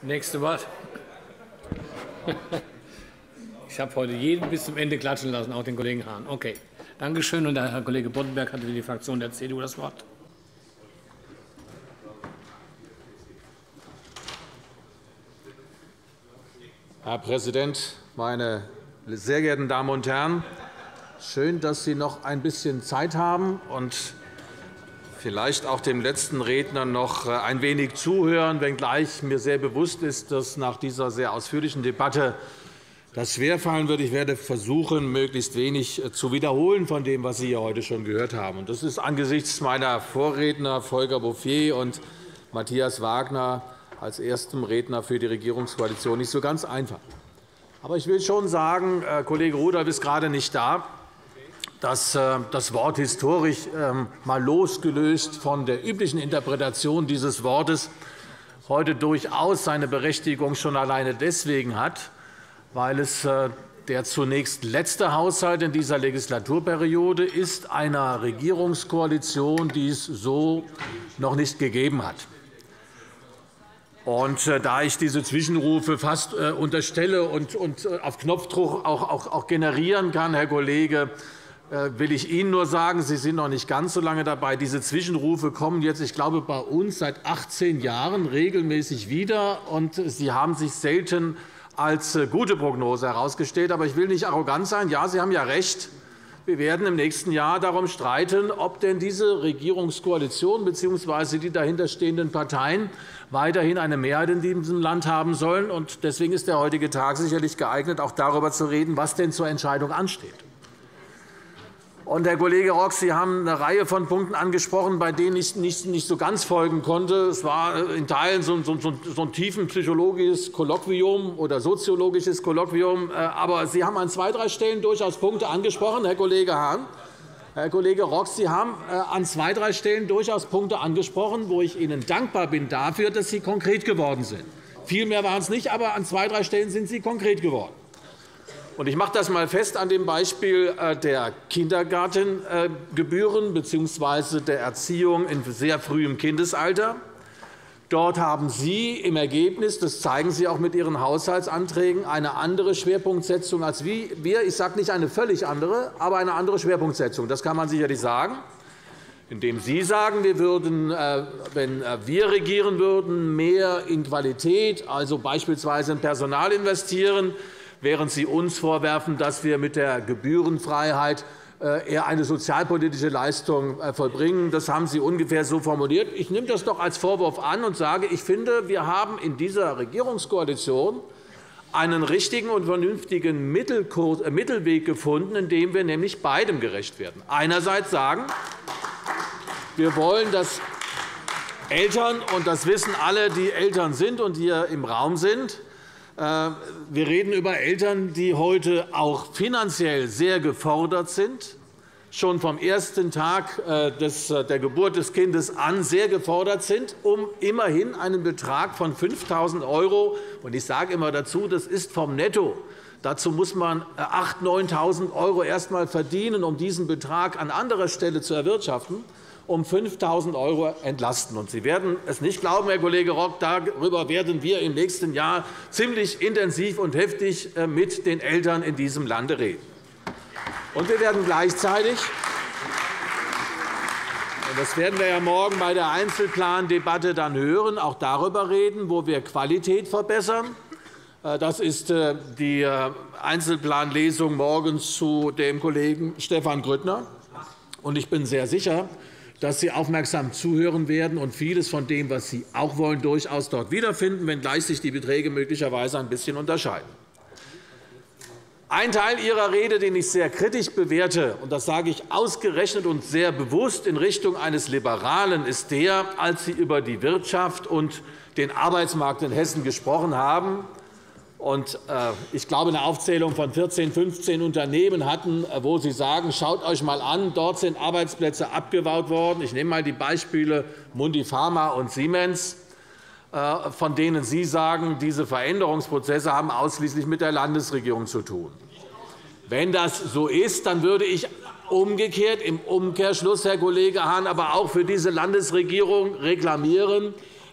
Nächste Wort. Ich habe heute jeden bis zum Ende klatschen lassen, auch den Kollegen Hahn. Okay, danke schön. Und der Herr Kollege Boddenberg hat für die Fraktion der CDU das Wort. Herr Präsident, meine sehr geehrten Damen und Herren! Schön, dass Sie noch ein bisschen Zeit haben und vielleicht auch dem letzten Redner noch ein wenig zuhören, wenngleich mir sehr bewusst ist, dass nach dieser sehr ausführlichen Debatte das schwerfallen wird. Ich werde versuchen, möglichst wenig zu wiederholen von dem, was Sie hier heute schon gehört haben. Das ist angesichts meiner Vorredner Volker Bouffier und Matthias Wagner als erstem Redner für die Regierungskoalition nicht so ganz einfach. Aber ich will schon sagen, Kollege Rudolph ist gerade nicht da, dass das Wort historisch mal losgelöst von der üblichen Interpretation dieses Wortes heute durchaus seine Berechtigung schon alleine deswegen hat, weil es der zunächst letzte Haushalt in dieser Legislaturperiode ist einer Regierungskoalition, die es so noch nicht gegeben hat. Und da ich diese Zwischenrufe fast unterstelle und auf Knopfdruck auch generieren kann, Herr Kollege, will ich Ihnen nur sagen, Sie sind noch nicht ganz so lange dabei. Diese Zwischenrufe kommen jetzt, ich glaube, bei uns seit 18 Jahren regelmäßig wieder, und sie haben sich selten als gute Prognose herausgestellt. Aber ich will nicht arrogant sein. Ja, Sie haben ja recht. Wir werden im nächsten Jahr darum streiten, ob denn diese Regierungskoalition bzw. die dahinterstehenden Parteien weiterhin eine Mehrheit in diesem Land haben sollen. Deswegen ist der heutige Tag sicherlich geeignet, auch darüber zu reden, was denn zur Entscheidung ansteht. Und, Herr Kollege Rock, Sie haben eine Reihe von Punkten angesprochen, bei denen ich nicht so ganz folgen konnte. Es war in Teilen so ein tiefenpsychologisches Kolloquium oder soziologisches Kolloquium. Aber Sie haben an 2, 3 Stellen durchaus Punkte angesprochen, Herr Kollege Hahn. Herr Kollege Rock, Sie haben an 2, 3 Stellen durchaus Punkte angesprochen, wo ich Ihnen dankbar bin dafür, dass Sie konkret geworden sind. Viel mehr waren es nicht, aber an 2, 3 Stellen sind Sie konkret geworden. Ich mache das einmal fest an dem Beispiel der Kindergartengebühren bzw. der Erziehung in sehr frühem Kindesalter. Dort haben Sie im Ergebnis, das zeigen Sie auch mit Ihren Haushaltsanträgen, eine andere Schwerpunktsetzung als wir. Ich sage nicht eine völlig andere, aber eine andere Schwerpunktsetzung. Das kann man sicherlich sagen, indem Sie sagen, wir würden, wenn wir regieren würden, mehr in Qualität, also beispielsweise in Personal investieren, während Sie uns vorwerfen, dass wir mit der Gebührenfreiheit eher eine sozialpolitische Leistung vollbringen. Das haben Sie ungefähr so formuliert. Ich nehme das doch als Vorwurf an und sage, ich finde, wir haben in dieser Regierungskoalition einen richtigen und vernünftigen Mittelweg gefunden, in dem wir nämlich beidem gerecht werden. Einerseits sagen, wir wollen, dass Eltern, und das wissen alle, die Eltern sind und hier im Raum sind, wir reden über Eltern, die heute auch finanziell sehr gefordert sind, schon vom ersten Tag der Geburt des Kindes an sehr gefordert sind, um immerhin einen Betrag von 5.000 €. Und ich sage immer dazu, das ist vom Netto. Dazu muss man 8.000, 9.000 € erst einmal verdienen, um diesen Betrag an anderer Stelle zu erwirtschaften, um 5.000 € entlasten. Und Sie werden es nicht glauben, Herr Kollege Rock, darüber werden wir im nächsten Jahr ziemlich intensiv und heftig mit den Eltern in diesem Lande reden. Und wir werden gleichzeitig, und das werden wir ja morgen bei der Einzelplandebatte dann hören, auch darüber reden, wo wir Qualität verbessern. Das ist die Einzelplanlesung morgens zu dem Kollegen Stefan Grüttner. Und ich bin sehr sicher, dass Sie aufmerksam zuhören werden und vieles von dem, was Sie auch wollen, durchaus dort wiederfinden, wenngleich sich die Beträge möglicherweise ein bisschen unterscheiden. Ein Teil Ihrer Rede, den ich sehr kritisch bewerte, und das sage ich ausgerechnet und sehr bewusst in Richtung eines Liberalen, ist der, als Sie über die Wirtschaft und den Arbeitsmarkt in Hessen gesprochen haben, und ich glaube, eine Aufzählung von 14, 15 Unternehmen hatten, wo Sie sagen, schaut euch einmal an, dort sind Arbeitsplätze abgebaut worden. Ich nehme einmal die Beispiele Mundipharma und Siemens, von denen Sie sagen, diese Veränderungsprozesse haben ausschließlich mit der Landesregierung zu tun. Wenn das so ist, dann würde ich umgekehrt im Umkehrschluss, Herr Kollege Hahn, aber auch für diese Landesregierung reklamieren,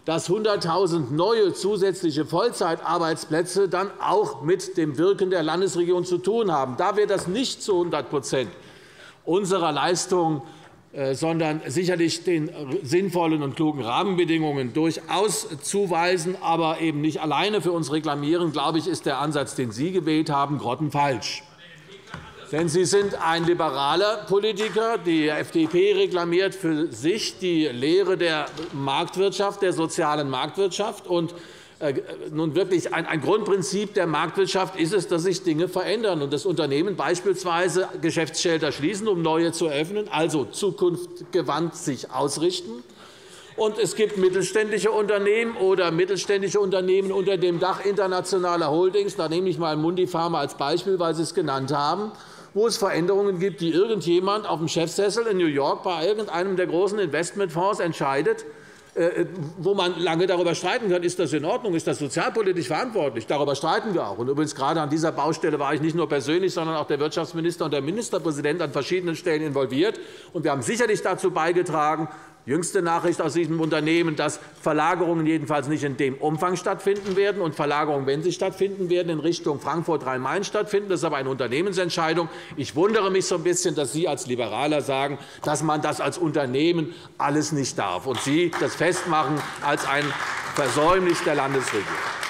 dass 100.000 neue zusätzliche Vollzeitarbeitsplätze dann auch mit dem Wirken der Landesregierung zu tun haben. Da wir das nicht zu 100% unserer Leistung, sondern sicherlich den sinnvollen und klugen Rahmenbedingungen durchaus zuweisen, aber eben nicht alleine für uns reklamieren, glaube ich, ist der Ansatz, den Sie gewählt haben, grottenfalsch. Denn Sie sind ein liberaler Politiker. Die FDP reklamiert für sich die Lehre der Marktwirtschaft, der sozialen Marktwirtschaft. Und nun wirklich ein Grundprinzip der Marktwirtschaft ist es, dass sich Dinge verändern und das Unternehmen beispielsweise Geschäftsfelder schließen, um neue zu eröffnen, also zukunftsgewandt sich ausrichten. Und es gibt mittelständische Unternehmen oder mittelständische Unternehmen unter dem Dach internationaler Holdings. Da nehme ich mal Mundipharma als Beispiel, weil Sie es genannt haben, wo es Veränderungen gibt, die irgendjemand auf dem Chefsessel in New York bei irgendeinem der großen Investmentfonds entscheidet, wo man lange darüber streiten kann, ist das in Ordnung, ist das sozialpolitisch verantwortlich. Darüber streiten wir auch. Und übrigens, gerade an dieser Baustelle war ich nicht nur persönlich, sondern auch der Wirtschaftsminister und der Ministerpräsident an verschiedenen Stellen involviert. Und wir haben sicherlich dazu beigetragen, jüngste Nachricht aus diesem Unternehmen, dass Verlagerungen jedenfalls nicht in dem Umfang stattfinden werden und Verlagerungen, wenn sie stattfinden werden, in Richtung Frankfurt-Rhein-Main stattfinden. Das ist aber eine Unternehmensentscheidung. Ich wundere mich so ein bisschen, dass Sie als Liberaler sagen, dass man das als Unternehmen alles nicht darf und Sie das festmachen als ein Versäumnis der Landesregierung.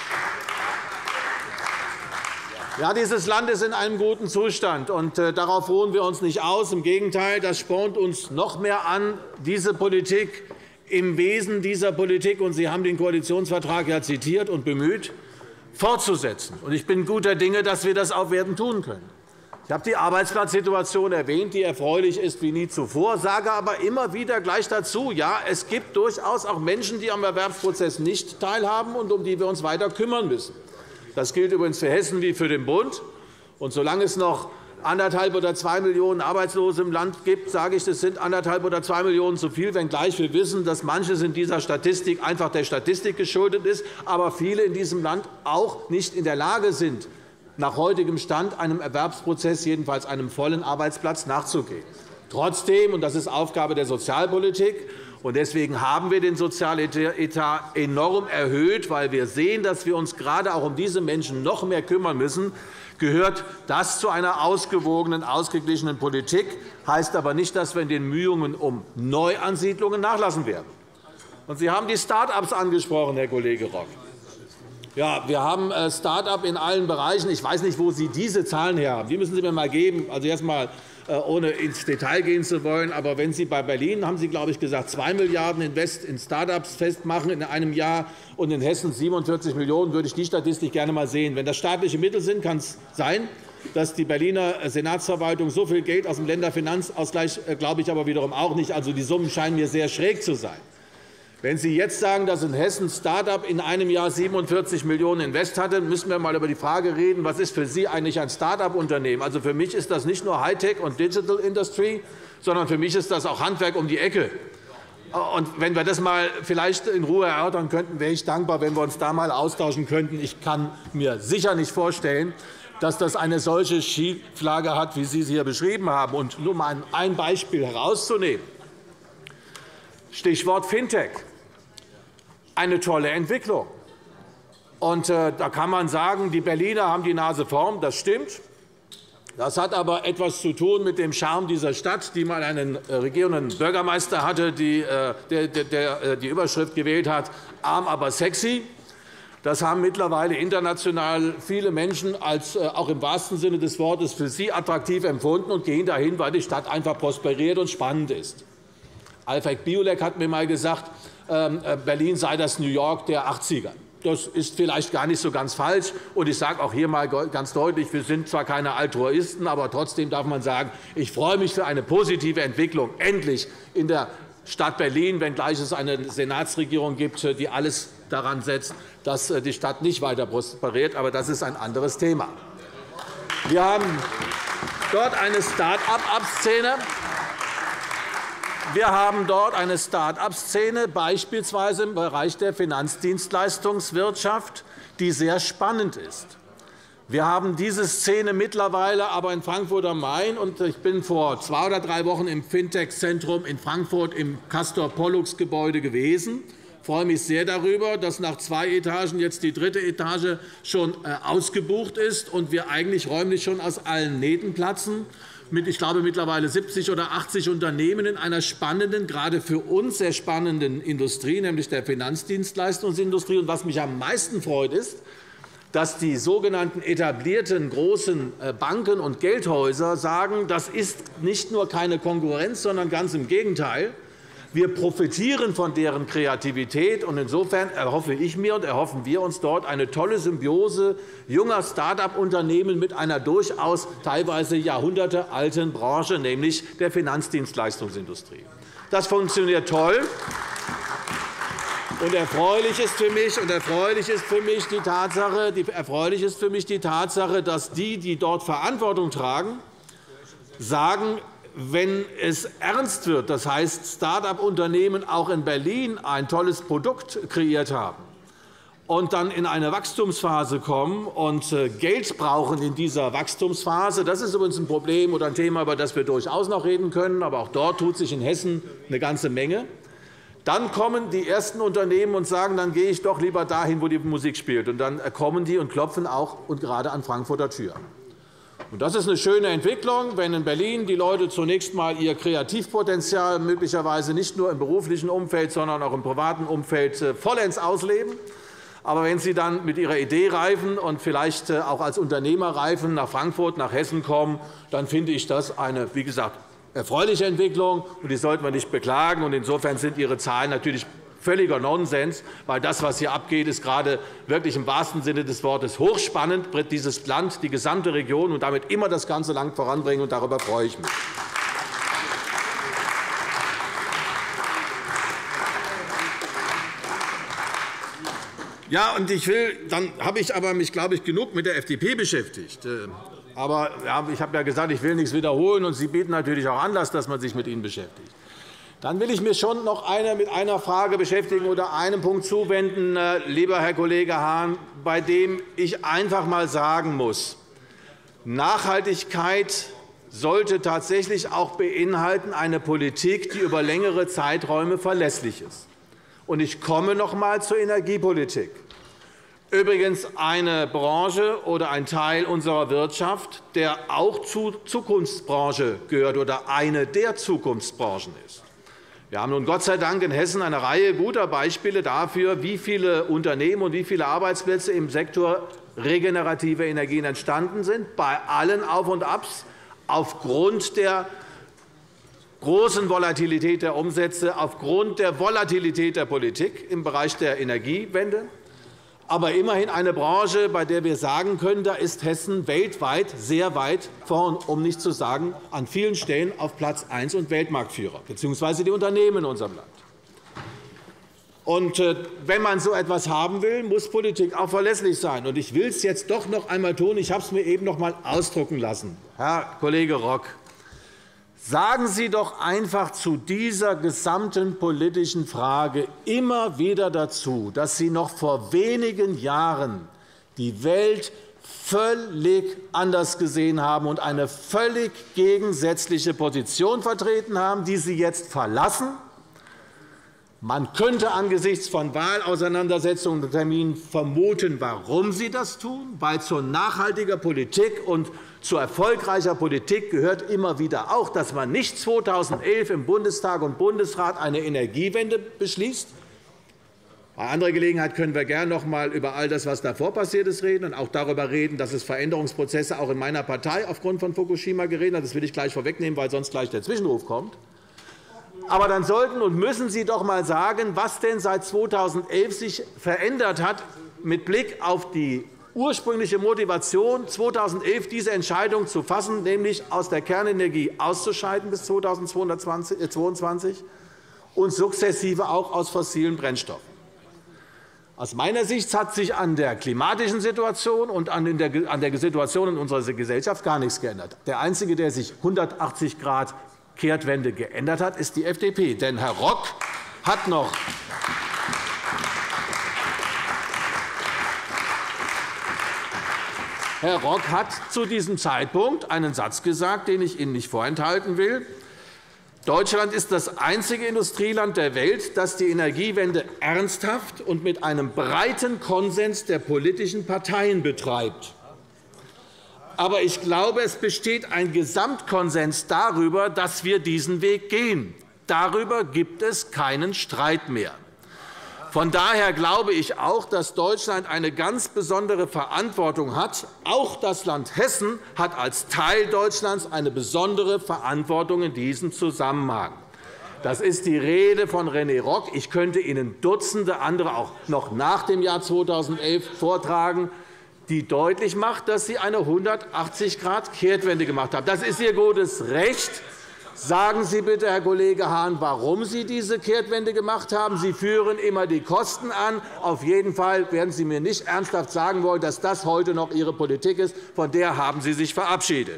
Ja, dieses Land ist in einem guten Zustand, und darauf ruhen wir uns nicht aus. Im Gegenteil, das spornt uns noch mehr an, diese Politik im Wesen dieser Politik, und Sie haben den Koalitionsvertrag ja zitiert und bemüht, fortzusetzen. Ich bin guter Dinge, dass wir das auch werden tun können. Ich habe die Arbeitsplatzsituation erwähnt, die erfreulich ist wie nie zuvor, sage aber immer wieder gleich dazu, ja, es gibt durchaus auch Menschen, die am Erwerbsprozess nicht teilhaben und um die wir uns weiter kümmern müssen. Das gilt übrigens für Hessen wie für den Bund. Und solange es noch 1,5 oder 2 Millionen Arbeitslose im Land gibt, sage ich, das sind 1,5 oder 2 Millionen zu viel, wenngleich wir wissen, dass manches in dieser Statistik einfach der Statistik geschuldet ist, aber viele in diesem Land auch nicht in der Lage sind, nach heutigem Stand einem Erwerbsprozess, jedenfalls einem vollen Arbeitsplatz, nachzugehen. Trotzdem, und das ist Aufgabe der Sozialpolitik, und deswegen haben wir den Sozialetat enorm erhöht, weil wir sehen, dass wir uns gerade auch um diese Menschen noch mehr kümmern müssen, gehört das zu einer ausgewogenen, ausgeglichenen Politik. Das heißt aber nicht, dass wir in den Bemühungen um Neuansiedlungen nachlassen werden. Und Sie haben die Start-ups angesprochen, Herr Kollege Rock. Ja, wir haben Start-up in allen Bereichen. Ich weiß nicht, wo Sie diese Zahlen her haben. Die müssen Sie mir einmal geben. Also erst einmal, ohne ins Detail gehen zu wollen. Aber wenn Sie bei Berlin, haben Sie, glaube ich, gesagt, 2 Milliarden Invest in Start-ups festmachen in einem Jahr und in Hessen 47 Millionen, würde ich die Statistik gerne einmal sehen. Wenn das staatliche Mittel sind, kann es sein, dass die Berliner Senatsverwaltung so viel Geld aus dem Länderfinanzausgleich, glaube ich aber wiederum auch nicht. Also die Summen scheinen mir sehr schräg zu sein. Wenn Sie jetzt sagen, dass in Hessen Start-up in einem Jahr 47 Millionen Invest hatte, müssen wir einmal über die Frage reden, was ist für Sie eigentlich ein Start-up-Unternehmen? Also für mich ist das nicht nur Hightech und Digital Industry, sondern für mich ist das auch Handwerk um die Ecke. Und wenn wir das mal vielleicht in Ruhe erörtern könnten, wäre ich dankbar, wenn wir uns da mal austauschen könnten. Ich kann mir sicher nicht vorstellen, dass das eine solche Schieflage hat, wie Sie es hier beschrieben haben. Und nur um ein Beispiel herauszunehmen. Stichwort Fintech. Eine tolle Entwicklung. Und da kann man sagen, die Berliner haben die Nase vorn. Das stimmt. Das hat aber etwas zu tun mit dem Charme dieser Stadt, die mal einen regierenden Bürgermeister hatte, der die Überschrift gewählt hat, arm aber sexy. Das haben mittlerweile international viele Menschen als auch im wahrsten Sinne des Wortes für sie attraktiv empfunden und gehen dahin, weil die Stadt einfach prosperiert und spannend ist. Alfred Biolek hat mir einmal gesagt, Berlin sei das New York der 80er. Das ist vielleicht gar nicht so ganz falsch. Und ich sage auch hier einmal ganz deutlich, wir sind zwar keine Altruisten, aber trotzdem darf man sagen, ich freue mich für eine positive Entwicklung endlich in der Stadt Berlin, wenngleich es eine Senatsregierung gibt, die alles daran setzt, dass die Stadt nicht weiter prosperiert. Aber das ist ein anderes Thema. Wir haben dort eine Start-up-Szene. Wir haben dort eine Start-up-Szene, beispielsweise im Bereich der Finanzdienstleistungswirtschaft, die sehr spannend ist. Wir haben diese Szene mittlerweile aber in Frankfurt am Main. Und ich bin vor 2 oder 3 Wochen im Fintech-Zentrum in Frankfurt im Castor-Pollux-Gebäude gewesen. freue mich sehr darüber, dass nach 2 Etagen jetzt die 3. Etage schon ausgebucht ist und wir eigentlich räumlich schon aus allen Nähten platzen. Mit, ich glaube, mittlerweile 70 oder 80 Unternehmen in einer spannenden, gerade für uns sehr spannenden Industrie, nämlich der Finanzdienstleistungsindustrie. Und was mich am meisten freut, ist, dass die sogenannten etablierten großen Banken und Geldhäuser sagen, das ist nicht nur keine Konkurrenz, sondern ganz im Gegenteil. Wir profitieren von deren Kreativität. Und insofern erhoffe ich mir und erhoffen wir uns dort eine tolle Symbiose junger Start-up-Unternehmen mit einer durchaus teilweise jahrhundertealten Branche, nämlich der Finanzdienstleistungsindustrie. Das funktioniert toll. Und erfreulich ist für mich die Tatsache, dass die dort Verantwortung tragen, sagen, wenn es ernst wird, das heißt, Start-up-Unternehmen auch in Berlin ein tolles Produkt kreiert haben und dann in eine Wachstumsphase kommen und Geld brauchen in dieser Wachstumsphase, das ist übrigens ein Problem oder ein Thema, über das wir durchaus noch reden können, aber auch dort tut sich in Hessen eine ganze Menge. Dann kommen die ersten Unternehmen und sagen, dann gehe ich doch lieber dahin, wo die Musik spielt. Und dann kommen die und klopfen auch und gerade an Frankfurter Tür. Und das ist eine schöne Entwicklung, wenn in Berlin die Leute zunächst einmal ihr Kreativpotenzial möglicherweise nicht nur im beruflichen Umfeld, sondern auch im privaten Umfeld vollends ausleben. Aber wenn sie dann mit ihrer Idee reifen und vielleicht auch als Unternehmer reifen, nach Frankfurt, nach Hessen kommen, dann finde ich das eine, wie gesagt, erfreuliche Entwicklung, und die sollten wir nicht beklagen. Insofern sind Ihre Zahlen natürlich völliger Nonsens, weil das, was hier abgeht, ist gerade wirklich im wahrsten Sinne des Wortes hochspannend, wird dieses Land, die gesamte Region und damit immer das ganze Land voranbringen. Und darüber freue ich mich. Ja, und dann habe ich aber mich, glaube ich, genug mit der FDP beschäftigt. Aber ich habe ja gesagt, ich will nichts wiederholen, und Sie bieten natürlich auch Anlass, dass man sich mit ihnen beschäftigt. Dann will ich mich schon noch mit einer Frage beschäftigen oder einem Punkt zuwenden, lieber Herr Kollege Hahn, bei dem ich einfach einmal sagen muss, Nachhaltigkeit sollte tatsächlich auch beinhalten eine Politik, die über längere Zeiträume verlässlich ist. Und ich komme noch einmal zur Energiepolitik. Übrigens eine Branche oder ein Teil unserer Wirtschaft, der auch zur Zukunftsbranche gehört oder eine der Zukunftsbranchen ist. Wir haben nun Gott sei Dank in Hessen eine Reihe guter Beispiele dafür, wie viele Unternehmen und wie viele Arbeitsplätze im Sektor regenerative Energien entstanden sind, bei allen Auf und Abs, aufgrund der großen Volatilität der Umsätze, aufgrund der Volatilität der Politik im Bereich der Energiewende. Aber immerhin eine Branche, bei der wir sagen können, da ist Hessen weltweit sehr weit vorn, um nicht zu sagen an vielen Stellen auf Platz 1 und Weltmarktführer, bzw. die Unternehmen in unserem Land. Und wenn man so etwas haben will, muss Politik auch verlässlich sein. Und ich will es jetzt doch noch einmal tun. Ich habe es mir eben noch einmal ausdrucken lassen. Herr Kollege Rock, sagen Sie doch einfach zu dieser gesamten politischen Frage immer wieder dazu, dass Sie noch vor wenigen Jahren die Welt völlig anders gesehen haben und eine völlig gegensätzliche Position vertreten haben, die Sie jetzt verlassen. Man könnte angesichts von Wahlauseinandersetzungen und Terminen vermuten, warum Sie das tun, weil zu nachhaltiger Politik und zu erfolgreicher Politik gehört immer wieder auch, dass man nicht 2011 im Bundestag und Bundesrat eine Energiewende beschließt. Bei anderer Gelegenheit können wir gerne noch einmal über all das, was davor passiert ist, reden und auch darüber reden, dass es Veränderungsprozesse auch in meiner Partei aufgrund von Fukushima gegeben hat. Das will ich gleich vorwegnehmen, weil sonst gleich der Zwischenruf kommt. Aber dann sollten und müssen Sie doch einmal sagen, was denn seit 2011 sich verändert hat mit Blick auf die ursprüngliche Motivation, 2011 diese Entscheidung zu fassen, nämlich aus der Kernenergie auszuscheiden bis 2022 und sukzessive auch aus fossilen Brennstoffen. Aus meiner Sicht hat sich an der klimatischen Situation und an der Situation in unserer Gesellschaft gar nichts geändert. Der Einzige, der sich 180 Grad Kehrtwende geändert hat, ist die FDP. Denn Herr Rock hat noch zu diesem Zeitpunkt einen Satz gesagt, den ich Ihnen nicht vorenthalten will. Deutschland ist das einzige Industrieland der Welt, das die Energiewende ernsthaft und mit einem breiten Konsens der politischen Parteien betreibt. Aber ich glaube, es besteht ein Gesamtkonsens darüber, dass wir diesen Weg gehen. Darüber gibt es keinen Streit mehr. Von daher glaube ich auch, dass Deutschland eine ganz besondere Verantwortung hat. Auch das Land Hessen hat als Teil Deutschlands eine besondere Verantwortung in diesem Zusammenhang. Das ist die Rede von René Rock. Ich könnte Ihnen Dutzende andere auch noch nach dem Jahr 2011 vortragen, die deutlich macht, dass Sie eine 180-Grad-Kehrtwende gemacht haben. Das ist Ihr gutes Recht. Sagen Sie bitte, Herr Kollege Hahn, warum Sie diese Kehrtwende gemacht haben. Sie führen immer die Kosten an. Auf jeden Fall werden Sie mir nicht ernsthaft sagen wollen, dass das heute noch Ihre Politik ist. Von der haben Sie sich verabschiedet.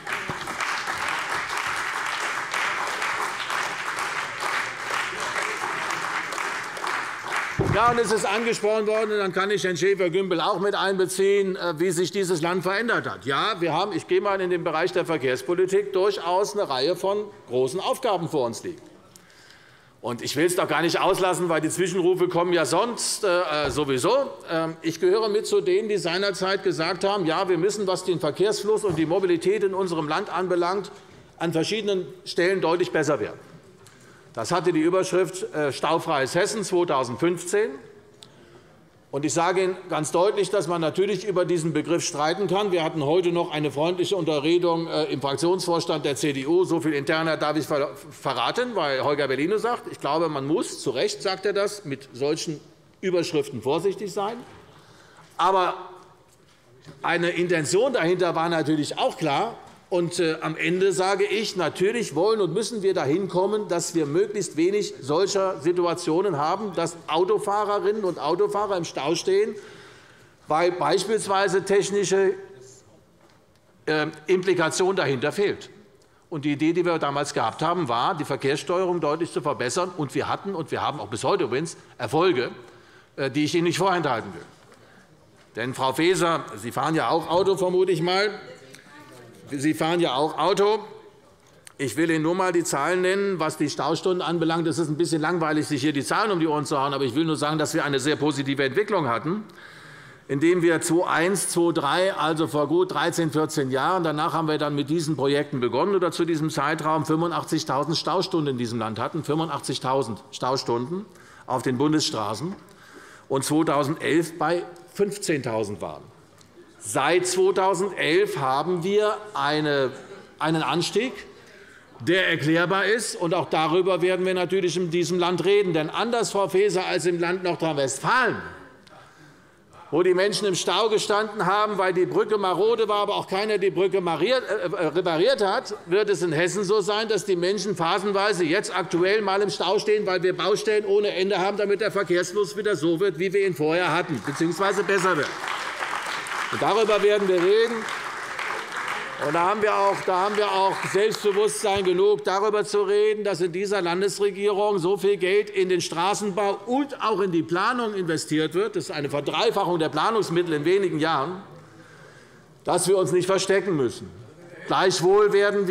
Ja, und es ist angesprochen worden, und dann kann ich Herrn Schäfer-Gümbel auch mit einbeziehen, wie sich dieses Land verändert hat. Ja, wir haben, ich gehe mal in den Bereich der Verkehrspolitik, durchaus eine Reihe von großen Aufgaben vor uns liegen. Und ich will es doch gar nicht auslassen, weil die Zwischenrufe kommen ja sonst sowieso. Ich gehöre mit zu denen, die seinerzeit gesagt haben, ja, wir müssen, was den Verkehrsfluss und die Mobilität in unserem Land anbelangt, an verschiedenen Stellen deutlich besser werden. Das hatte die Überschrift Staufreies Hessen 2015. Und ich sage Ihnen ganz deutlich, dass man natürlich über diesen Begriff streiten kann. Wir hatten heute noch eine freundliche Unterredung im Fraktionsvorstand der CDU. So viel interner darf ich verraten, weil Holger Bellino sagt, ich glaube, man muss, zu Recht sagt er das, mit solchen Überschriften vorsichtig sein. Aber eine Intention dahinter war natürlich auch klar. Und am Ende sage ich, natürlich wollen und müssen wir dahin kommen, dass wir möglichst wenig solcher Situationen haben, dass Autofahrerinnen und Autofahrer im Stau stehen, weil beispielsweise technische Implikation dahinter fehlt. Und die Idee, die wir damals gehabt haben, war, die Verkehrssteuerung deutlich zu verbessern. Und wir hatten und wir haben auch bis heute übrigens Erfolge, die ich Ihnen nicht vorenthalten will. Denn, Frau Faeser, Sie fahren ja auch Auto, vermute ich mal. Sie fahren ja auch Auto. Ich will Ihnen nur einmal die Zahlen nennen, was die Staustunden anbelangt. Es ist ein bisschen langweilig, sich hier die Zahlen um die Ohren zu hauen, aber ich will nur sagen, dass wir eine sehr positive Entwicklung hatten, indem wir 2001, 2003, also vor gut 13, 14 Jahren, danach haben wir dann mit diesen Projekten begonnen, oder zu diesem Zeitraum 85.000 Staustunden in diesem Land hatten, 85.000 Staustunden auf den Bundesstraßen, und 2011 bei 15.000 waren. Seit 2011 haben wir einen Anstieg, der erklärbar ist. Und auch darüber werden wir natürlich in diesem Land reden. Denn anders, Frau Faeser, als im Land Nordrhein-Westfalen, wo die Menschen im Stau gestanden haben, weil die Brücke marode war, aber auch keiner die Brücke repariert hat, wird es in Hessen so sein, dass die Menschen phasenweise jetzt aktuell einmal im Stau stehen, weil wir Baustellen ohne Ende haben, damit der Verkehrsfluss wieder so wird, wie wir ihn vorher hatten, bzw. besser wird. Und darüber werden wir reden. Und da haben wir auch Selbstbewusstsein genug, darüber zu reden, dass in dieser Landesregierung so viel Geld in den Straßenbau und auch in die Planung investiert wird. Das ist eine Verdreifachung der Planungsmittel in wenigen Jahren, dass wir uns nicht verstecken müssen. Gleichwohl werden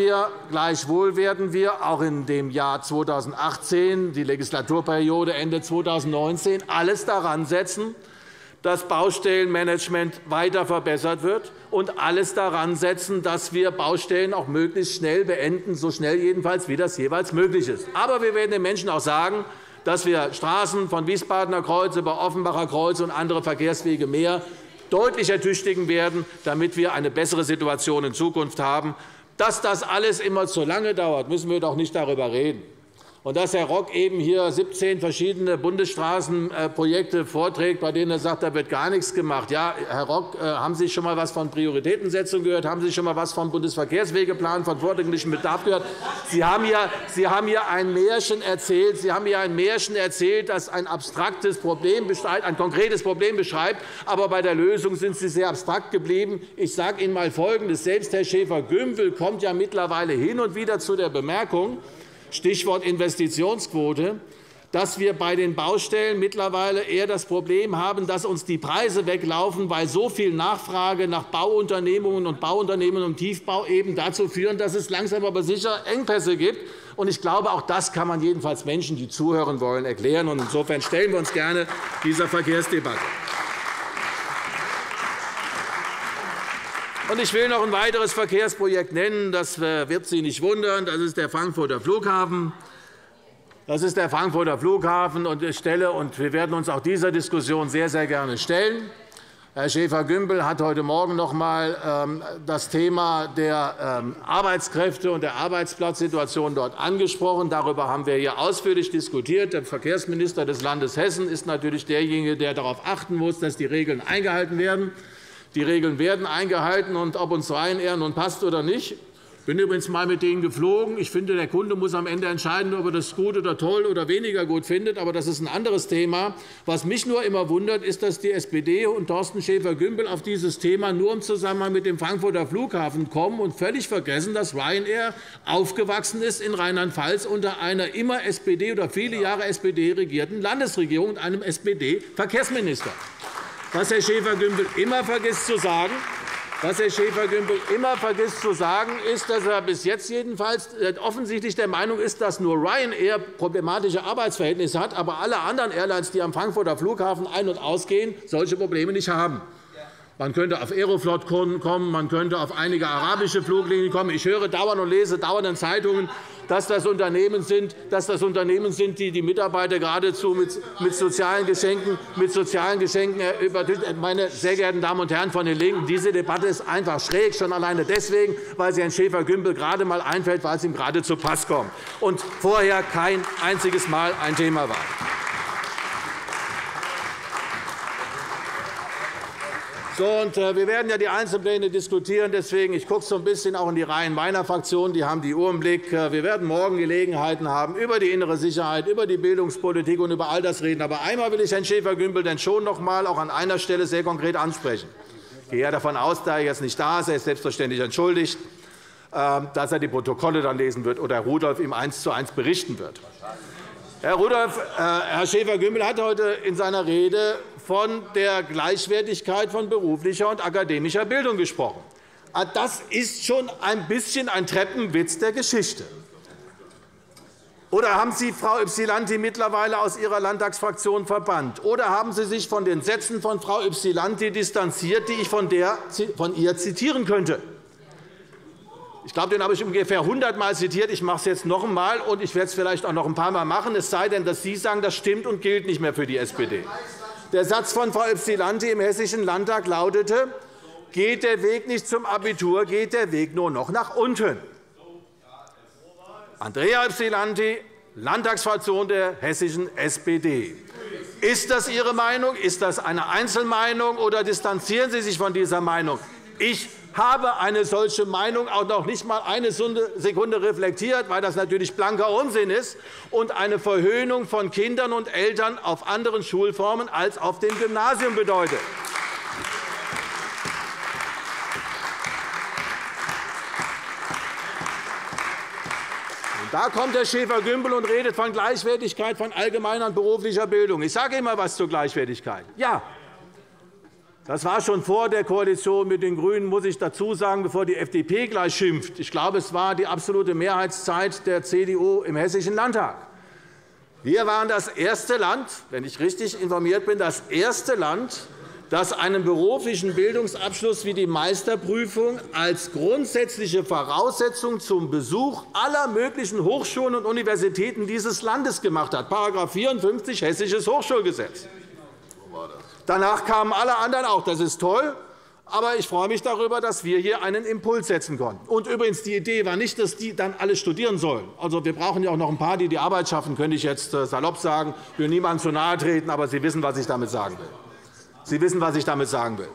wir auch in dem Jahr 2018, die Legislaturperiode Ende 2019, alles daran setzen, dass Baustellenmanagement weiter verbessert wird, und alles daran setzen, dass wir Baustellen auch möglichst schnell beenden, so schnell jedenfalls, wie das jeweils möglich ist. Aber wir werden den Menschen auch sagen, dass wir Straßen von Wiesbadener Kreuz über Offenbacher Kreuz und andere Verkehrswege mehr deutlich ertüchtigen werden, damit wir eine bessere Situation in Zukunft haben. Dass das alles immer zu lange dauert, müssen wir doch nicht darüber reden. Und dass Herr Rock eben hier 17 verschiedene Bundesstraßenprojekte vorträgt, bei denen er sagt, da wird gar nichts gemacht. Ja, Herr Rock, haben Sie schon einmal etwas von Prioritätensetzung gehört? Haben Sie schon einmal etwas vom Bundesverkehrswegeplan, von vordringlichem Bedarf gehört? Sie haben hier ein Märchen erzählt. Sie haben hier ein Märchen erzählt, das ein abstraktes Problem beschreibt, ein konkretes Problem beschreibt. Aber bei der Lösung sind Sie sehr abstrakt geblieben. Ich sage Ihnen einmal Folgendes. Selbst Herr Schäfer-Gümbel kommt ja mittlerweile hin und wieder zu der Bemerkung, Stichwort Investitionsquote, dass wir bei den Baustellen mittlerweile eher das Problem haben, dass uns die Preise weglaufen, weil so viel Nachfrage nach Bauunternehmungen im Tiefbau eben dazu führen, dass es langsam aber sicher Engpässe gibt. Ich glaube, auch das kann man jedenfalls Menschen, die zuhören wollen, erklären. Insofern stellen wir uns gerne dieser Verkehrsdebatte. Ich will noch ein weiteres Verkehrsprojekt nennen. Das wird Sie nicht wundern. Das ist der Frankfurter Flughafen. Das ist der Frankfurter Flughafen, und wir werden uns auch dieser Diskussion sehr, sehr gerne stellen. Herr Schäfer-Gümbel hat heute Morgen noch einmal das Thema der Arbeitskräfte und der Arbeitsplatzsituation dort angesprochen. Darüber haben wir hier ausführlich diskutiert. Der Verkehrsminister des Landes Hessen ist natürlich derjenige, der darauf achten muss, dass die Regeln eingehalten werden. Die Regeln werden eingehalten, und ob uns Ryanair nun passt oder nicht. Ich bin übrigens einmal mit denen geflogen. Ich finde, der Kunde muss am Ende entscheiden, ob er das gut oder toll oder weniger gut findet. Aber das ist ein anderes Thema. Was mich nur immer wundert, ist, dass die SPD und Thorsten Schäfer-Gümbel auf dieses Thema nur im Zusammenhang mit dem Frankfurter Flughafen kommen und völlig vergessen, dass Ryanair aufgewachsen ist in Rheinland-Pfalz unter einer immer SPD oder viele Jahre SPD regierten Landesregierung und einem SPD-Verkehrsminister. Was Herr Schäfer-Gümbel immer vergisst zu sagen, ist, dass er bis jetzt jedenfalls offensichtlich der Meinung ist, dass nur Ryanair problematische Arbeitsverhältnisse hat, aber alle anderen Airlines, die am Frankfurter Flughafen ein- und ausgehen, solche Probleme nicht haben. Man könnte auf Aeroflot kommen, man könnte auf einige arabische Fluglinien kommen. Ich höre dauernd und lese dauernd in Zeitungen, dass das Unternehmen sind, die die Mitarbeiter geradezu mit sozialen Geschenken übertünchen. Meine sehr geehrten Damen und Herren von den LINKEN, diese Debatte ist einfach schräg, schon alleine deswegen, weil sie Herrn Schäfer-Gümbel gerade einmal einfällt, weil es ihm gerade zu Pass kommt und vorher kein einziges Mal ein Thema war. Wir werden ja die Einzelpläne diskutieren. Deswegen, ich gucke so ein bisschen auch in die Reihen meiner Fraktion. Die haben die Uhr im Blick. Wir werden morgen Gelegenheiten haben, über die innere Sicherheit, über die Bildungspolitik und über all das reden. Aber einmal will ich Herrn Schäfer-Gümbel denn schon noch einmal auch an einer Stelle sehr konkret ansprechen. Ich gehe davon aus, da er jetzt nicht da ist, er ist selbstverständlich entschuldigt, dass er die Protokolle dann lesen wird oder Herr Rudolph ihm 1:1 berichten wird. Herr Schäfer-Gümbel hat heute in seiner Rede von der Gleichwertigkeit von beruflicher und akademischer Bildung gesprochen. Das ist schon ein bisschen ein Treppenwitz der Geschichte. Oder haben Sie Frau Ypsilanti mittlerweile aus Ihrer Landtagsfraktion verbannt? Oder haben Sie sich von den Sätzen von Frau Ypsilanti distanziert, die ich von ihr zitieren könnte? Ich glaube, den habe ich ungefähr 100 Mal zitiert. Ich mache es jetzt noch einmal, und ich werde es vielleicht auch noch ein paar Mal machen, es sei denn, dass Sie sagen, das stimmt und gilt nicht mehr für die SPD. Der Satz von Frau Ypsilanti im Hessischen Landtag lautete: Geht der Weg nicht zum Abitur, geht der Weg nur noch nach unten. Andrea Ypsilanti, Landtagsfraktion der hessischen SPD. Ist das Ihre Meinung? Ist das eine Einzelmeinung, oder distanzieren Sie sich von dieser Meinung? Ich habe eine solche Meinung auch noch nicht einmal eine Sekunde reflektiert, weil das natürlich blanker Unsinn ist und eine Verhöhnung von Kindern und Eltern auf anderen Schulformen als auf dem Gymnasium bedeutet. Da kommt Herr Schäfer-Gümbel und redet von Gleichwertigkeit von allgemeiner und beruflicher Bildung. Ich sage Ihnen einmal etwas zur Gleichwertigkeit. Ja, das war schon vor der Koalition mit den GRÜNEN, muss ich dazu sagen, bevor die FDP gleich schimpft. Ich glaube, es war die absolute Mehrheitszeit der CDU im Hessischen Landtag. Wir waren das erste Land, wenn ich richtig informiert bin, das erste Land, das einen beruflichen Bildungsabschluss wie die Meisterprüfung als grundsätzliche Voraussetzung zum Besuch aller möglichen Hochschulen und Universitäten dieses Landes gemacht hat, § 54 Hessisches Hochschulgesetz. Danach kamen alle anderen auch. Das ist toll. Aber ich freue mich darüber, dass wir hier einen Impuls setzen konnten. Und übrigens, die Idee war nicht, dass die dann alle studieren sollen. Also, wir brauchen ja auch noch ein paar, die die Arbeit schaffen, könnte ich jetzt salopp sagen. Ich will niemandem zu nahe treten, aber Sie wissen, was ich damit sagen will. Sie wissen, was ich damit sagen will.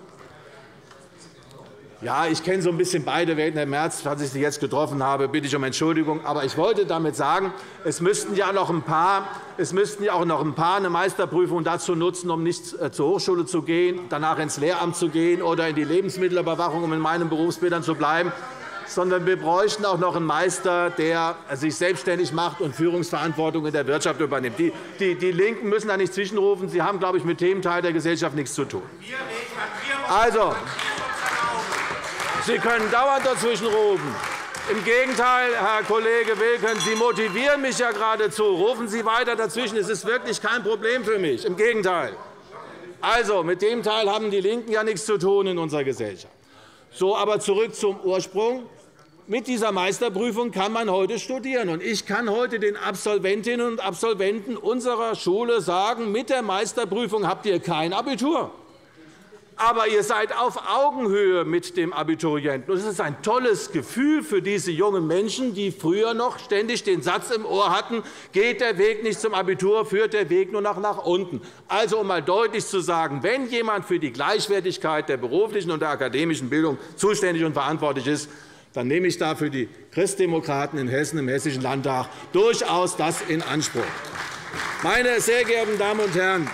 Ja, ich kenne so ein bisschen beide Welten. Herr Merz, falls ich Sie jetzt getroffen habe, bitte ich um Entschuldigung. Aber ich wollte damit sagen, es müssten ja auch noch ein paar eine Meisterprüfung dazu nutzen, um nicht zur Hochschule zu gehen, danach ins Lehramt zu gehen oder in die Lebensmittelüberwachung, um in meinen Berufsbildern zu bleiben. sondern wir bräuchten auch noch einen Meister, der sich selbstständig macht und Führungsverantwortung in der Wirtschaft übernimmt. Die LINKEN müssen da nicht zwischenrufen. Sie haben, glaube ich, mit dem Teil der Gesellschaft nichts zu tun. Also, Sie können dauernd dazwischenrufen. Im Gegenteil, Herr Kollege Wilken, Sie motivieren mich ja geradezu. Rufen Sie weiter dazwischen. Es ist wirklich kein Problem für mich. Im Gegenteil. Also, mit dem Teil haben die LINKEN ja nichts zu tun in unserer Gesellschaft. So, aber zurück zum Ursprung. Mit dieser Meisterprüfung kann man heute studieren. Und ich kann heute den Absolventinnen und Absolventen unserer Schule sagen, mit der Meisterprüfung habt ihr kein Abitur. Aber ihr seid auf Augenhöhe mit dem Abiturienten. Es ist ein tolles Gefühl für diese jungen Menschen, die früher noch ständig den Satz im Ohr hatten, geht der Weg nicht zum Abitur, führt der Weg nur nach unten. Also, um einmal deutlich zu sagen, wenn jemand für die Gleichwertigkeit der beruflichen und der akademischen Bildung zuständig und verantwortlich ist, dann nehme ich dafür die Christdemokraten in Hessen im Hessischen Landtag durchaus das in Anspruch. Meine sehr geehrten Damen und Herren,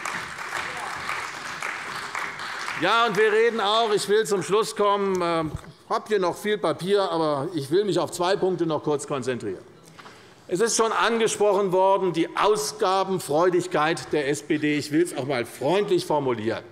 ja, und wir reden auch, ich will zum Schluss kommen, ich habe hier noch viel Papier, aber ich will mich auf 2 Punkte noch kurz konzentrieren. Es ist schon angesprochen worden, die Ausgabenfreudigkeit der SPD. Ich will es auch einmal freundlich formulieren.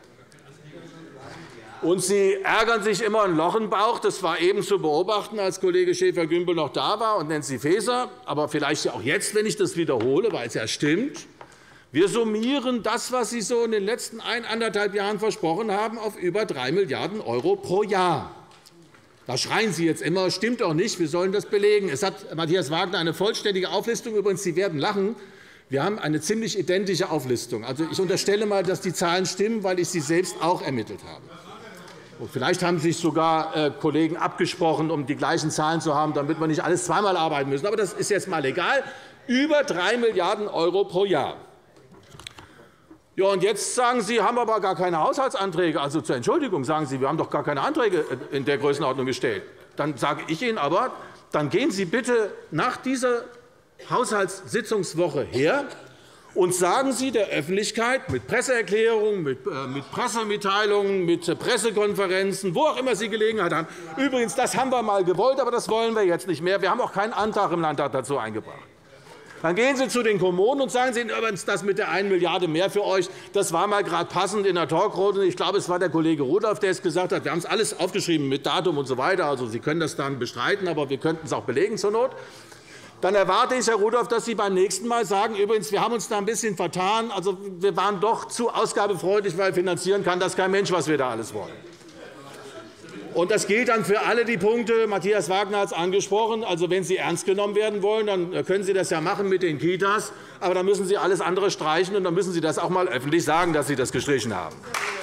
Und Sie ärgern sich immer ein Loch im Bauch. Das war eben zu beobachten, als Kollege Schäfer-Gümbel noch da war und Nancy Faeser, aber vielleicht auch jetzt, wenn ich das wiederhole, weil es ja stimmt. Wir summieren das, was Sie so in den letzten 1,5 Jahren versprochen haben, auf über 3 Milliarden € pro Jahr. Da schreien Sie jetzt immer, stimmt doch nicht, wir sollen das belegen. Es hat Matthias Wagner eine vollständige Auflistung. Übrigens, Sie werden lachen. Wir haben eine ziemlich identische Auflistung. Also, ich unterstelle einmal, dass die Zahlen stimmen, weil ich sie selbst auch ermittelt habe. Und vielleicht haben sich sogar Kollegen abgesprochen, um die gleichen Zahlen zu haben, damit wir nicht alles zweimal arbeiten müssen. Aber das ist jetzt einmal egal. Über 3 Milliarden € pro Jahr. Ja, und jetzt sagen Sie, haben aber gar keine Haushaltsanträge. Also zur Entschuldigung sagen Sie, wir haben doch gar keine Anträge in der Größenordnung gestellt. Dann sage ich Ihnen aber, dann gehen Sie bitte nach dieser Haushaltssitzungswoche her und sagen Sie der Öffentlichkeit mit Presseerklärungen, mit Pressemitteilungen, mit Pressekonferenzen, wo auch immer Sie Gelegenheit haben. Übrigens, das haben wir einmal gewollt, aber das wollen wir jetzt nicht mehr. Wir haben auch keinen Antrag im Landtag dazu eingebracht. Dann gehen Sie zu den Kommunen und sagen Sie übrigens, das mit der 1 Milliarde mehr für euch, das war mal gerade passend in der Talkrunde. Ich glaube, es war der Kollege Rudolph, der es gesagt hat. Wir haben es alles aufgeschrieben mit Datum und so weiter. Also, Sie können das dann bestreiten, aber wir könnten es auch belegen zur Not. Dann erwarte ich, Herr Rudolph, dass Sie beim nächsten Mal sagen, übrigens, wir haben uns da ein bisschen vertan. Also, wir waren doch zu ausgabefreudig, weil finanzieren kann das kein Mensch, was wir da alles wollen. Und das gilt dann für alle die Punkte. Matthias Wagner hat es angesprochen. Also, wenn Sie ernst genommen werden wollen, dann können Sie das ja machen mit den Kitas. Aber dann müssen Sie alles andere streichen, und dann müssen Sie das auch einmal öffentlich sagen, dass Sie das gestrichen haben.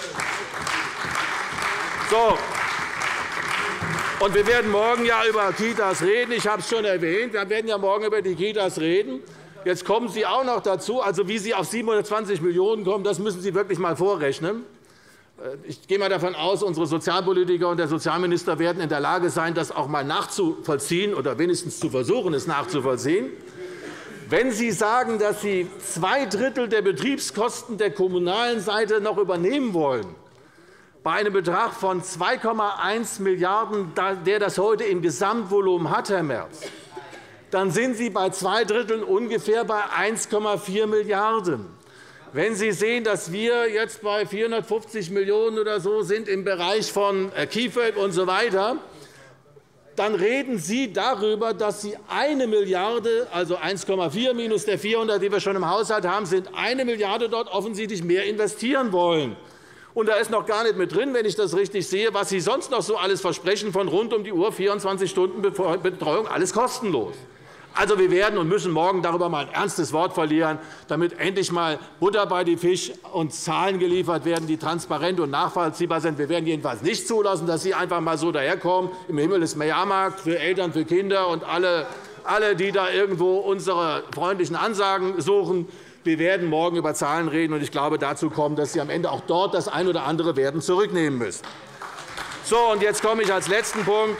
So. Und wir werden morgen ja über Kitas reden. Ich habe es schon erwähnt. Wir werden ja morgen über die Kitas reden. Jetzt kommen Sie auch noch dazu. Also, wie Sie auf 720 Millionen € kommen, das müssen Sie wirklich einmal vorrechnen. Ich gehe mal davon aus, unsere Sozialpolitiker und der Sozialminister werden in der Lage sein, das auch einmal nachzuvollziehen oder wenigstens zu versuchen, es nachzuvollziehen. Wenn Sie sagen, dass Sie 2/3 der Betriebskosten der kommunalen Seite noch übernehmen wollen, bei einem Betrag von 2,1 Milliarden €, der das heute im Gesamtvolumen hat, Herr Merz, dann sind Sie bei 2/3 ungefähr bei 1,4 Milliarden €. Wenn Sie sehen, dass wir jetzt bei 450 Millionen € oder so sind im Bereich von KIföG und so weiter, dann reden Sie darüber, dass Sie 1 Milliarde €, also 1,4 minus der 400, die wir schon im Haushalt haben, sind 1 Milliarde € dort offensichtlich mehr investieren wollen. Und da ist noch gar nicht mit drin, wenn ich das richtig sehe, was Sie sonst noch so alles versprechen von rund um die Uhr 24-Stunden-Betreuung, alles kostenlos. Also, wir werden und müssen morgen darüber einmal ein ernstes Wort verlieren, damit endlich einmal Butter bei die Fisch und Zahlen geliefert werden, die transparent und nachvollziehbar sind. Wir werden jedenfalls nicht zulassen, dass Sie einfach einmal so daherkommen. Im Himmel ist Jahrmarkt für Eltern, für Kinder und alle, die da irgendwo unsere freundlichen Ansagen suchen. Wir werden morgen über Zahlen reden, und ich glaube, dazu kommen, dass Sie am Ende auch dort das eine oder andere werden zurücknehmen müssen. So, und jetzt komme ich als letzten Punkt.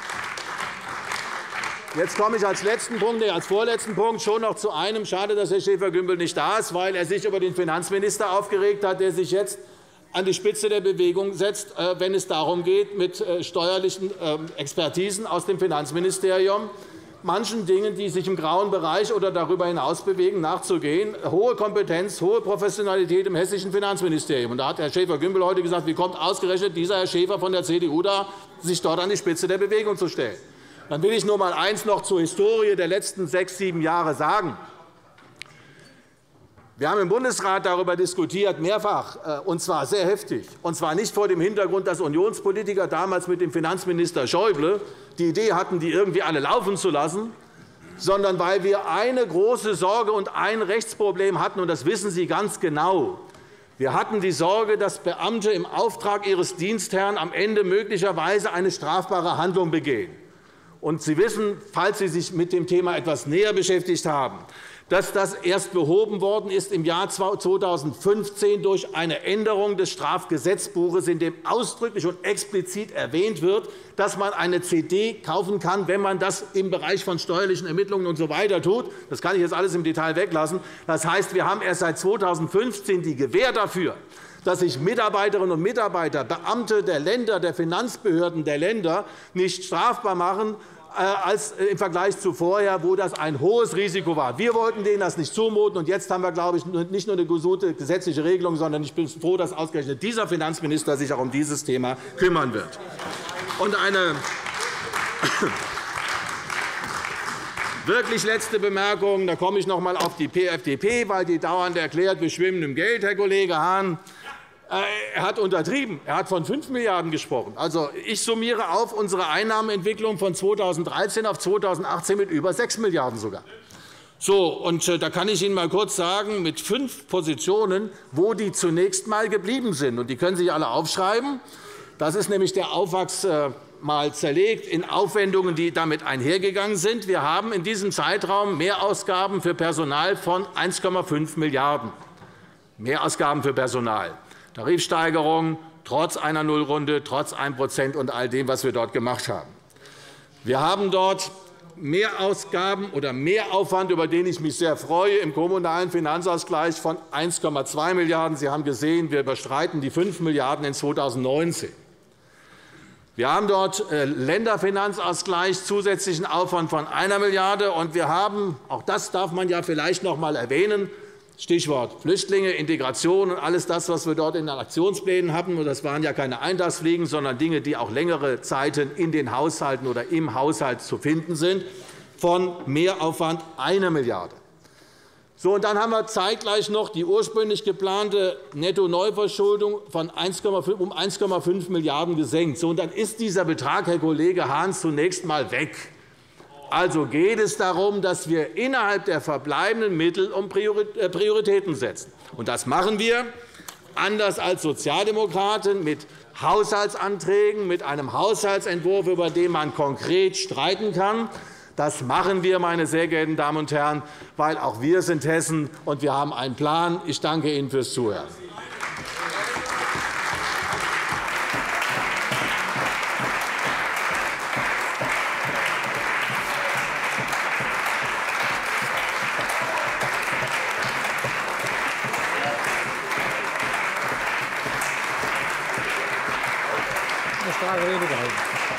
Jetzt komme ich als vorletzten Punkt schon noch zu einem. Schade, dass Herr Schäfer-Gümbel nicht da ist, weil er sich über den Finanzminister aufgeregt hat, der sich jetzt an die Spitze der Bewegung setzt, wenn es darum geht, mit steuerlichen Expertisen aus dem Finanzministerium manchen Dingen, die sich im grauen Bereich oder darüber hinaus bewegen, nachzugehen. Hohe Kompetenz, hohe Professionalität im hessischen Finanzministerium. Und da hat Herr Schäfer-Gümbel heute gesagt, wie kommt ausgerechnet dieser Herr Schäfer von der CDU da, sich dort an die Spitze der Bewegung zu stellen. Dann will ich nur einmal eines noch zur Historie der letzten 6, 7 Jahre sagen. Wir haben im Bundesrat darüber diskutiert, mehrfach, und zwar sehr heftig, und zwar nicht vor dem Hintergrund, dass Unionspolitiker damals mit dem Finanzminister Schäuble die Idee hatten, die irgendwie alle laufen zu lassen, sondern weil wir eine große Sorge und ein Rechtsproblem hatten, und das wissen Sie ganz genau. Wir hatten die Sorge, dass Beamte im Auftrag ihres Dienstherrn am Ende möglicherweise eine strafbare Handlung begehen. Und Sie wissen, falls Sie sich mit dem Thema etwas näher beschäftigt haben, dass das erst behoben worden ist im Jahr 2015 durch eine Änderung des Strafgesetzbuches, in dem ausdrücklich und explizit erwähnt wird, dass man eine CD kaufen kann, wenn man das im Bereich von steuerlichen Ermittlungen usw. tut. Das kann ich jetzt alles im Detail weglassen. Das heißt, wir haben erst seit 2015 die Gewähr dafür, dass sich Mitarbeiterinnen und Mitarbeiter, Beamte der Länder, der Finanzbehörden der Länder nicht strafbar machen, als im Vergleich zu vorher, wo das ein hohes Risiko war. Wir wollten denen das nicht zumuten. Und jetzt haben wir, glaube ich, nicht nur eine gute gesetzliche Regelung, sondern ich bin froh, dass ausgerechnet dieser Finanzminister sich auch um dieses Thema kümmern wird. Und eine wirklich letzte Bemerkung. Da komme ich noch einmal auf die FDP, weil die dauernd erklärt, wir schwimmen im Geld, Herr Kollege Hahn. Er hat untertrieben. Er hat von 5 Milliarden € gesprochen. Also, ich summiere auf unsere Einnahmenentwicklung von 2013 auf 2018 mit über 6 Milliarden € sogar. So, und da kann ich Ihnen mal kurz sagen, mit 5 Positionen, wo die zunächst einmal geblieben sind. Und die können Sie sich alle aufschreiben. Das ist nämlich der Aufwachs mal zerlegt in Aufwendungen, die damit einhergegangen sind. Wir haben in diesem Zeitraum Mehrausgaben für Personal von 1,5 Milliarden €. Mehrausgaben für Personal. Tarifsteigerung trotz einer Nullrunde, trotz 1% und all dem, was wir dort gemacht haben. Wir haben dort Mehrausgaben oder Mehraufwand, über den ich mich sehr freue, im kommunalen Finanzausgleich von 1,2 Milliarden €. Sie haben gesehen, wir überschreiten die 5 Milliarden € in 2019. Wir haben dort Länderfinanzausgleich, zusätzlichen Aufwand von 1 Milliarde €. Und wir haben, auch das darf man ja vielleicht noch einmal erwähnen, Stichwort Flüchtlinge, Integration und alles das, was wir dort in den Aktionsplänen hatten. Und das waren ja keine Eintagsfliegen, sondern Dinge, die auch längere Zeiten in den Haushalten oder im Haushalt zu finden sind, von Mehraufwand 1 Milliarde €. So, und dann haben wir zeitgleich noch die ursprünglich geplante Netto-Neuverschuldung von um 1,5 Milliarden € gesenkt. So, und dann ist dieser Betrag, Herr Kollege Hahn, zunächst einmal weg. Also geht es darum, dass wir innerhalb der verbleibenden Mittel Prioritäten setzen. Und das machen wir, anders als Sozialdemokraten, mit Haushaltsanträgen, mit einem Haushaltsentwurf, über den man konkret streiten kann. Das machen wir, meine sehr geehrten Damen und Herren, weil auch wir sind Hessen, und wir haben einen Plan. Ich danke Ihnen fürs Zuhören. Rede gehalten.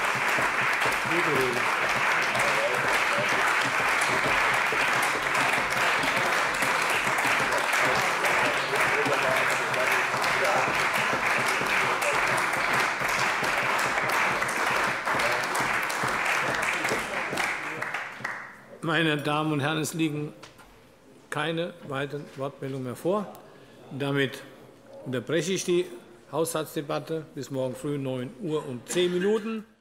Meine Damen und Herren, es liegen keine weiteren Wortmeldungen mehr vor. Damit unterbreche ich die Haushaltsdebatte bis morgen früh 9:10 Uhr.